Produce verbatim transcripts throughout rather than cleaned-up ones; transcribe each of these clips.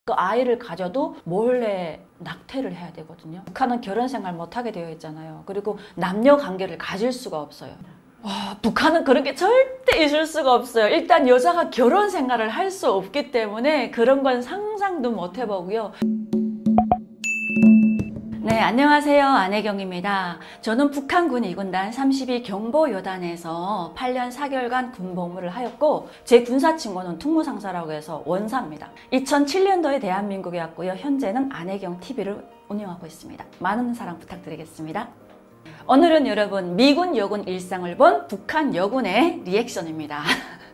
그 아이를 가져도 몰래 낙태를 해야 되거든요. 북한은 결혼 생활 못하게 되어 있잖아요. 그리고 남녀 관계를 가질 수가 없어요. 와, 북한은 그런 게 절대 있을 수가 없어요. 일단 여자가 결혼 생활을 할 수 없기 때문에 그런 건 상상도 못 해보고요. 네, 안녕하세요. 안혜경입니다. 저는 북한군 이 군단 삼십이 경보여단에서 팔 년 사 개월간 군복무를 하였고, 제 군사 친구는 특무상사라고 해서 원사입니다. 이천칠 년도에 대한민국에 왔고요. 현재는 안혜경티비를 운영하고 있습니다. 많은 사랑 부탁드리겠습니다. 오늘은 여러분, 미군 여군 일상을 본 북한 여군의 리액션입니다.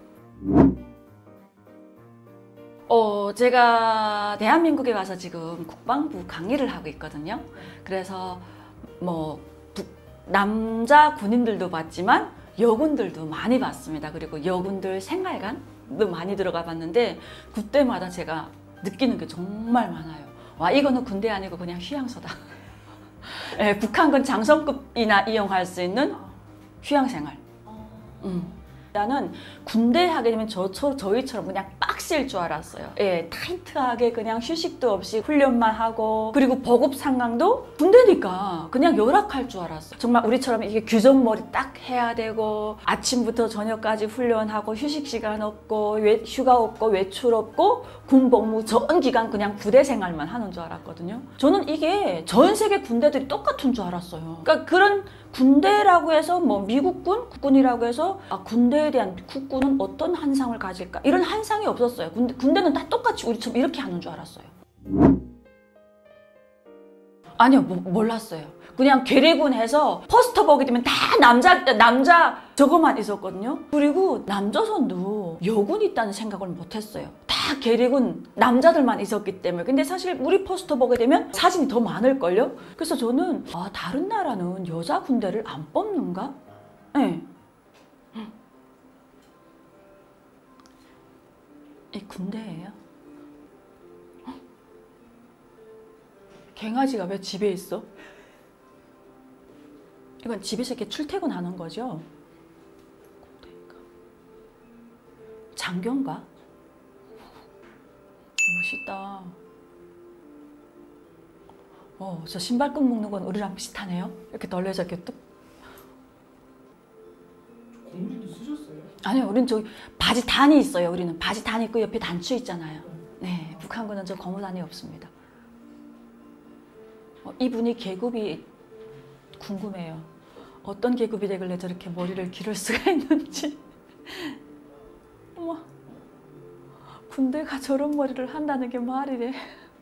어, 제가 대한민국에 와서 지금 국방부 강의를 하고 있거든요. 그래서 뭐 북, 남자 군인들도 봤지만 여군들도 많이 봤습니다. 그리고 여군들 생활관도 많이 들어가 봤는데 그때마다 제가 느끼는 게 정말 많아요. 와, 이거는 군대 아니고 그냥 휴양소다. 네, 북한군 장성급이나 이용할 수 있는 휴양생활. 음. 나는 군대 하게 되면 저, 저, 저희처럼 그냥 빡실 줄 알았어요. 예, 타이트하게 그냥 휴식도 없이 훈련만 하고, 그리고 보급 상황도 군대니까 그냥 열악할 줄 알았어요. 정말 우리처럼 이게 규정머리 딱 해야 되고, 아침부터 저녁까지 훈련하고, 휴식 시간 없고, 외, 휴가 없고, 외출 없고, 군복무 전 기간 그냥 부대 생활만 하는 줄 알았거든요. 저는 이게 전 세계 군대들이 똑같은 줄 알았어요. 그러니까 그런 군대라고 해서 뭐 미국군, 국군이라고 해서 아, 군대에 대한 국군은 어떤 한상을 가질까? 이런 한상이 없었어요. 군대, 군대는 다 똑같이 우리처럼 이렇게 하는 줄 알았어요. 아니요, 뭐, 몰랐어요. 그냥 계리군 해서 포스터 보게 되면 다 남자, 남자 저거만 있었거든요. 그리고 남조선도 여군이 있다는 생각을 못했어요. 다 계리군 남자들만 있었기 때문에. 근데 사실 우리 포스터 보게 되면 사진이 더 많을걸요? 그래서 저는 아, 다른 나라는 여자 군대를 안 뽑는가? 네. 이 군대예요? 갱아지가 왜 집에 있어? 이건 집에서 이렇게 출퇴근하는 거죠? 장교인가? 멋있다. 어, 저 신발끈 묶는 건 우리랑 비슷하네요. 이렇게 널려져 이렇게 뚝. 공기도 쓰셨어요? 아니요, 우리는 저기 바지 단이 있어요. 우리는 바지 단 있고 옆에 단추 있잖아요. 네, 북한군은 저 고무단이 없습니다. 어, 이분이 계급이 궁금해요. 어떤 계급이 되길래 저렇게 머리를 기를 수가 있는지. 어머, 군대가 저런 머리를 한다는 게 말이 돼.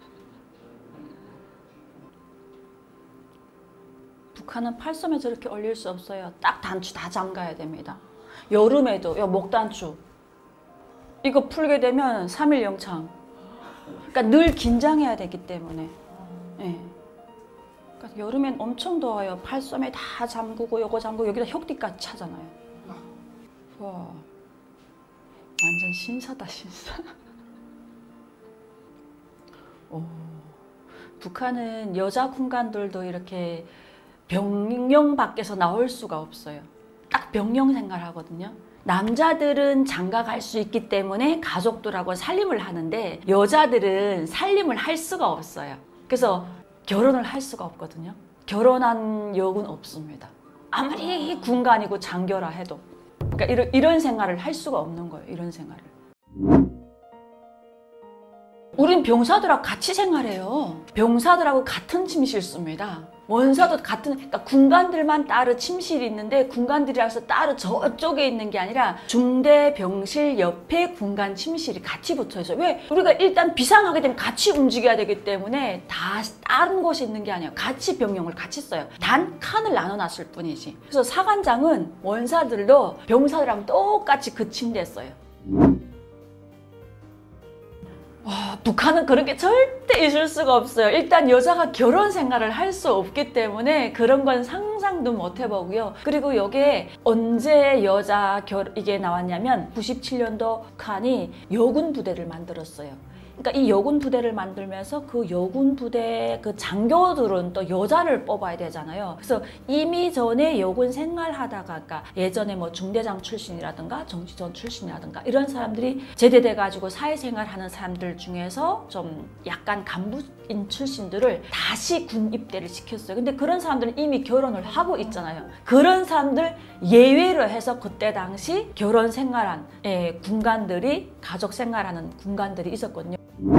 북한은 팔섬에 저렇게 올릴 수 없어요. 딱 단추 다 잠가야 됩니다. 여름에도 요 목단추 이거 풀게 되면 삼 일 영창. 그러니까 늘 긴장해야 되기 때문에. 네. 그러니까 여름엔 엄청 더워요. 팔섬에 다 잠그고 요거 잠그고 여기다 혁띠까지 차잖아요. 와, 완전 신사다 신사. 오, 북한은 여자 군관들도 이렇게 병영 밖에서 나올 수가 없어요. 딱 병영 생활하거든요. 남자들은 장가 갈 수 있기 때문에 가족들하고 살림을 하는데 여자들은 살림을 할 수가 없어요. 그래서 결혼을 할 수가 없거든요. 결혼한 여군 없습니다. 아무리 군관이고 장교라 해도. 그러니까 이런, 이런 생활을 할 수가 없는 거예요. 이런 생활을. 우린 병사들하고 같이 생활해요. 병사들하고 같은 침실 씁니다. 원사도 같은, 그러니까 군관들만 따로 침실이 있는데 군관들이라서 따로 저쪽에 있는 게 아니라 중대 병실 옆에 군관 침실이 같이 붙어 있어요. 왜? 우리가 일단 비상하게 되면 같이 움직여야 되기 때문에 다 다른 곳에 있는 게 아니에요. 같이 병영을 같이 써요. 단 칸을 나눠놨을 뿐이지. 그래서 사관장은 원사들도 병사들하고 똑같이 그 침대에 써요. 와, 북한은 그런 게 절대 있을 수가 없어요. 일단 여자가 결혼 생활을 할 수 없기 때문에 그런 건 상상도 못 해보고요. 그리고 이게 언제 여자 결 이게 나왔냐면 구십칠 년도 북한이 여군 부대를 만들었어요. 그러니까 이 여군 부대를 만들면서 그 여군 부대 그 장교들은 또 여자를 뽑아야 되잖아요. 그래서 이미 전에 여군 생활하다가 그러니까 예전에 뭐 중대장 출신이라든가 정치전 출신이라든가 이런 사람들이 제대돼 가지고 사회생활하는 사람들 중에서 좀 약간 간부인 출신들을 다시 군 입대를 시켰어요. 근데 그런 사람들은 이미 결혼을 하고 있잖아요. 그런 사람들 예외로 해서 그때 당시 결혼 생활한 예, 군관들이 가족 생활하는 군관들이 있었거든요.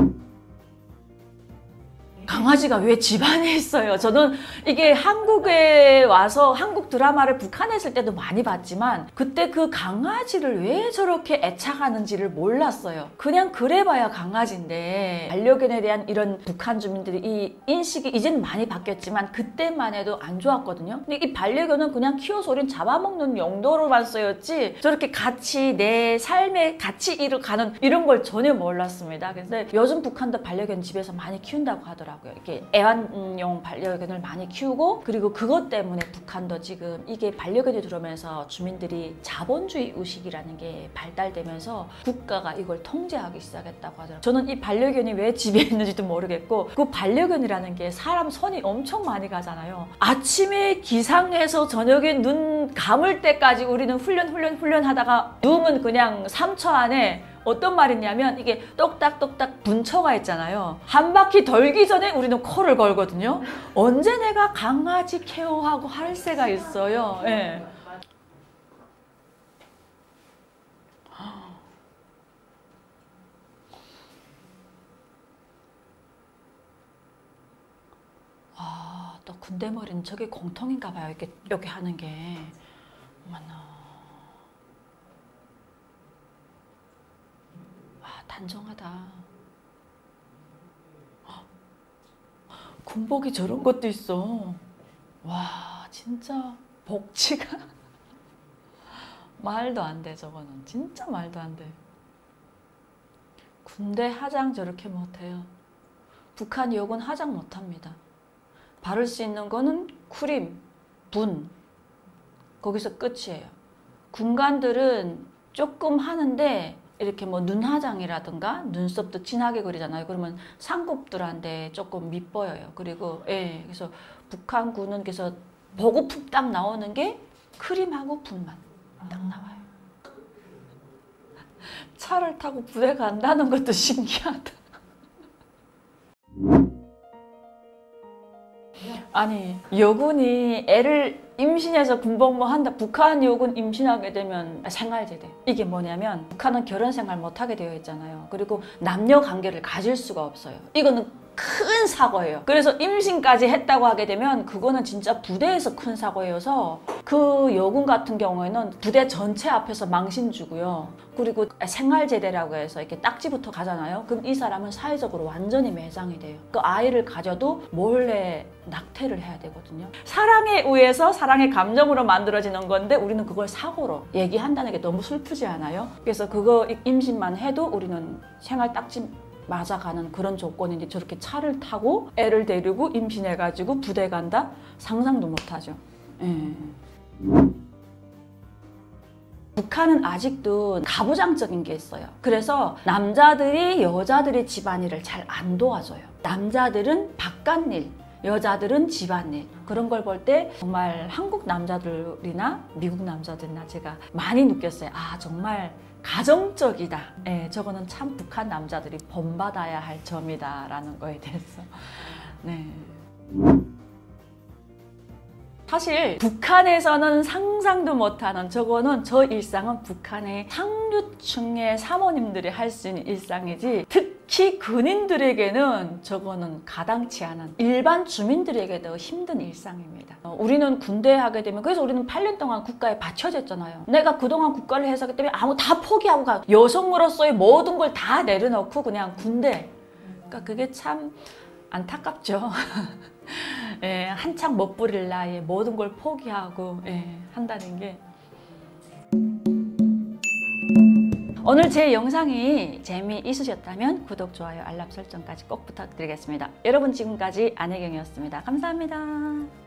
강아지가 왜 집안에 있어요? 저는 이게 한국에 와서 한국 드라마를 북한에 있을 때도 많이 봤지만 그때 그 강아지를 왜 저렇게 애착하는지를 몰랐어요. 그냥 그래봐야 강아지인데 반려견에 대한 이런 북한 주민들이 이 인식이 이제는 많이 바뀌었지만 그때만 해도 안 좋았거든요. 근데 이 반려견은 그냥 키워서 우린 잡아먹는 용도로만 쓰였지 저렇게 같이 내 삶에 같이 이뤄가는 이런 걸 전혀 몰랐습니다. 그래서 요즘 북한도 반려견 집에서 많이 키운다고 하더라고요. 이렇게 애완용 반려견을 많이 키우고 그리고 그것 때문에 북한도 지금 이게 반려견이 들어오면서 주민들이 자본주의 의식이라는 게 발달되면서 국가가 이걸 통제하기 시작했다고 하더라고요. 저는 이 반려견이 왜 집에 있는지도 모르겠고 그 반려견이라는 게 사람 손이 엄청 많이 가잖아요. 아침에 기상해서 저녁에 눈 감을 때까지 우리는 훈련 훈련 훈련 하다가 누우면 그냥 삼 초 안에 어떤 말이냐면 이게 똑딱똑딱 분초가 있잖아요. 한 바퀴 돌기 전에 우리는 코를 걸거든요. 언제 내가 강아지 케어하고 할 새가 있어요. 예. 아, 또 군대머리는 저게 공통인가 봐요. 이렇게 이렇게 하는 게. 어머나. 단정하다. 군복이 저런 것도 있어. 와, 진짜 복지가 말도 안 돼. 저거는 진짜 말도 안 돼. 군대 하장 저렇게 못해요. 북한 여군 하장 못합니다. 바를 수 있는 거는 쿠림, 분 거기서 끝이에요. 군관들은 조금 하는데 이렇게 뭐 눈화장이라든가 눈썹도 진하게 그리잖아요. 그러면 상급들한테 조금 밉보여요. 그리고 예, 그래서 북한군은 그래서 보고 푹 딱 나오는 게 크림하고 분만 딱 나와요. 차를 타고 부대 간다는 것도 신기하다. 아니 여군이 애를 임신해서 군복무 한다. 북한 여군 임신하게 되면 생활제대. 이게 뭐냐면 북한은 결혼 생활 못하게 되어 있잖아요. 그리고 남녀 관계를 가질 수가 없어요. 이거는 큰 사고예요. 그래서 임신까지 했다고 하게 되면 그거는 진짜 부대에서 큰 사고여서 그 여군 같은 경우에는 부대 전체 앞에서 망신 주고요. 그리고 생활제대라고 해서 이렇게 딱지부터 가잖아요. 그럼 이 사람은 사회적으로 완전히 매장이 돼요. 그 아이를 가져도 몰래 낙태를 해야 되거든요. 사랑에 의해서 사랑의 감정으로 만들어지는 건데 우리는 그걸 사고로 얘기한다는 게 너무 슬프지 않아요? 그래서 그거 임신만 해도 우리는 생활 딱지 맞아가는 그런 조건인데 저렇게 차를 타고 애를 데리고 임신해가지고 부대 간다? 상상도 못하죠. 예. 북한은 아직도 가부장적인 게 있어요. 그래서 남자들이 여자들의 집안일을 잘 안 도와줘요. 남자들은 바깥일, 여자들은 집안일. 그런 걸 볼 때 정말 한국 남자들이나 미국 남자들이나 제가 많이 느꼈어요. 아, 정말 가정적이다. 예, 저거는 참 북한 남자들이 본받아야 할 점이다 라는 거에 대해서. 네. 사실 북한에서는 상상도 못하는 저거는 저 일상은 북한의 상류층의 사모님들이 할 수 있는 일상이지 특히 군인들에게는 저거는 가당치 않은 일반 주민들에게도 힘든 일상입니다. 어, 우리는 군대 하게 되면 그래서 우리는 팔 년 동안 국가에 바쳐졌잖아요. 내가 그동안 국가를 해서기 때문에 아무 다 포기하고 가. 여성으로서의 모든 걸 다 내려놓고 그냥 군대. 그러니까 그게 참 안타깝죠. 예, 한창 멋부릴 나이에 모든 걸 포기하고 예, 한다는 게. 오늘 제 영상이 재미있으셨다면 구독, 좋아요, 알람 설정까지 꼭 부탁드리겠습니다. 여러분 지금까지 안혜경이었습니다. 감사합니다.